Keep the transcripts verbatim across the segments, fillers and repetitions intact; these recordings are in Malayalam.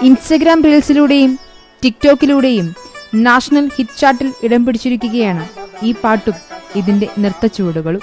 ഇൻസ്റ്റഗ്രാം റീൽസിലൂടെയും ടിക്ടോക്കിലൂടെയും നാഷണൽ ഹിറ്റ് ചാർട്ടിൽ ഇടം പിടിച്ചിരിക്കുകയാണ് ഈ പാട്ടും ഇതിന്റെ നൃത്തച്ചുവടുകളും.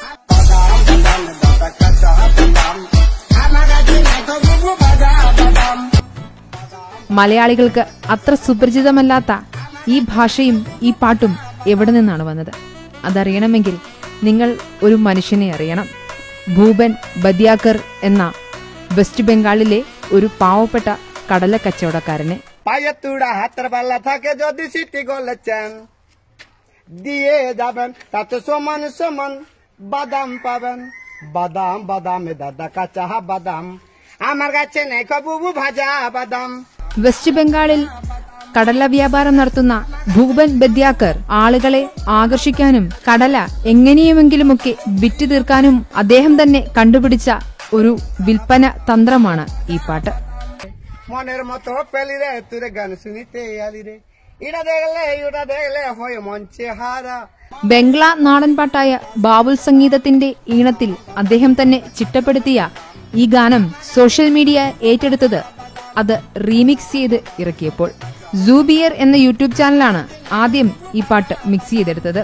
മലയാളികൾക്ക് അത്ര സുപരിചിതമല്ലാത്ത ഈ ഭാഷയും ഈ പാട്ടും എവിടെ നിന്നാണ് വന്നത്? അതറിയണമെങ്കിൽ നിങ്ങൾ ഒരു മനുഷ്യനെ അറിയണം. ഭൂപൻ ബദിയാക്കർ എന്ന വെസ്റ്റ് ബംഗാളിലെ ഒരു പാവപ്പെട്ട കടല കച്ചവടക്കാരനെ. পায়েতুড়া হাতের পাল্লা থাকে যদি সিটি গলেছেন দিয়ে যাবেন তাতে সমান সমান বাদাম পাবেন বাদাম বাদামে দাদা কাঁচা বাদাম আমার কাছে নেই কবুবু ভাজা বাদাം. വെസ്റ്റ് ബംഗാളിൽ കടല വ്യാപാരം നടത്തുന്ന ഭൂപൻ ബദ്യാക്കർ ആളുകളെ ആകർഷിക്കാനും കടല എങ്ങനെയുമെങ്കിലുമൊക്കെ വിറ്റ് തീർക്കാനും അദ്ദേഹം തന്നെ കണ്ടുപിടിച്ച ഒരു വിൽപ്പന തന്ത്രമാണ് ഈ പാട്ട്. মনের মতো পেলিরে তুরে গান শুনিতে আলিরে ইড়া দেখলে ইড়া দেখলে হয় মঞ্চে হারা. ബംഗ്ലാ നാടൻ പാട്ടായ ബാബുൽ സംഗീതത്തിന്റെ ഈണത്തിൽ അദ്ദേഹം തന്നെ ചിട്ടപ്പെടുത്തിയ ഈ ഗാനം സോഷ്യൽ മീഡിയ ഏറ്റെടുത്തത് അത് റീമിക്സ് ചെയ്ത് ഇറക്കിയപ്പോൾ. സൂബിയർ എന്ന യൂട്യൂബ് ചാനലാണ് ആദ്യം ഈ പാട്ട് മിക്സ് ചെയ്തെടുത്തത്.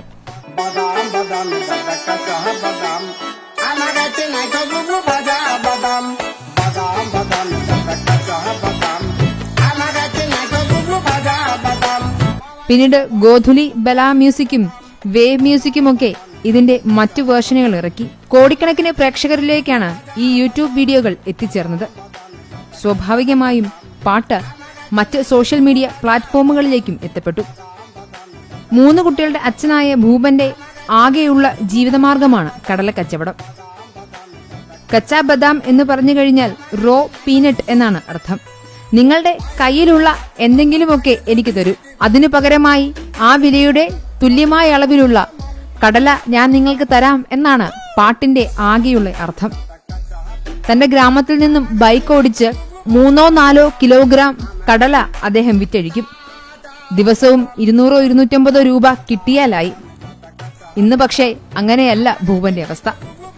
പിന്നീട് ഗോധുലി ബല മ്യൂസിക്കും വേവ് മ്യൂസിക്കുമൊക്കെ ഇതിന്റെ മറ്റു വേർഷനുകൾ ഇറക്കി. കോടിക്കണക്കിന് പ്രേക്ഷകരിലേക്കാണ് ഈ യൂട്യൂബ് വീഡിയോകൾ എത്തിച്ചേർന്നത്. സ്വാഭാവികമായും പാട്ട് മറ്റ് സോഷ്യൽ മീഡിയ പ്ലാറ്റ്ഫോമുകളിലേക്കും എത്തപ്പെട്ടു. മൂന്ന് കുട്ടികളുടെ അച്ഛനായ ഭൂപന്റെ ആകെയുള്ള ജീവിതമാർഗമാണ് കടല കച്ചവടം. കച്ചാ ബദാം എന്ന് പറഞ്ഞു കഴിഞ്ഞാൽ റോ പീനട്ട് എന്നാണ് അർത്ഥം. നിങ്ങളുടെ കയ്യിലുള്ള എന്തെങ്കിലുമൊക്കെ എനിക്ക് തരൂ, അതിനു പകരമായി ആ വിലയുടെ തുല്യമായ അളവിലുള്ള കടല ഞാൻ നിങ്ങൾക്ക് തരാം എന്നാണ് പാട്ടിന്റെ ആകെയുള്ള അർത്ഥം. തന്റെ ഗ്രാമത്തിൽ നിന്നും ബൈക്ക് ഓടിച്ച് മൂന്നോ നാലോ കിലോഗ്രാം കടല അദ്ദേഹം വിറ്റഴിക്കും. ദിവസവും ഇരുന്നൂറോ ഇരുന്നൂറ്റമ്പതോ രൂപ കിട്ടിയാലായി. ഇന്ന് പക്ഷേ അങ്ങനെയല്ല ഭൂപന്റെ അവസ്ഥ.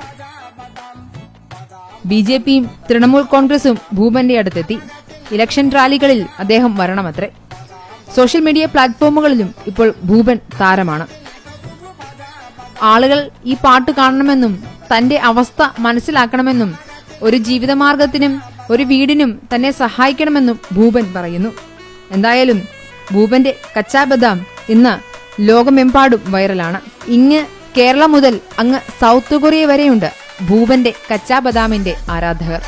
ബി ജെ പിയും തൃണമൂൽ കോൺഗ്രസും ഭൂപന്റെ അടുത്തെത്തി. ഇലക്ഷൻ റാലികളിൽ അദ്ദേഹം വരണമത്രേ. സോഷ്യൽ മീഡിയ പ്ലാറ്റ്ഫോമുകളിലും ഇപ്പോൾ ഭൂപൻ താരമാണ്. ആളുകൾ ഈ പാട്ട് കാണണമെന്നും തന്റെ അവസ്ഥ മനസ്സിലാക്കണമെന്നും ഒരു ജീവിതമാർഗത്തിനും ഒരു വീടിനും തന്നെ സഹായിക്കണമെന്നും ഭൂപൻ പറയുന്നു. എന്തായാലും ഭൂപന്റെ കച്ചാ ബദാം ഇന്ന് ലോകമെമ്പാടും വൈറലാണ്. ഇങ്ങ് കേരളം മുതൽ അങ്ങ് സൗത്ത് കൊറിയ വരെയുണ്ട് ഭൂപന്റെ കച്ചാ ബദാമിന്റെ ആരാധകർ.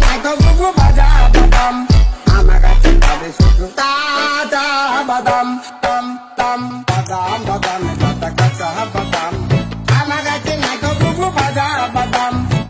Badam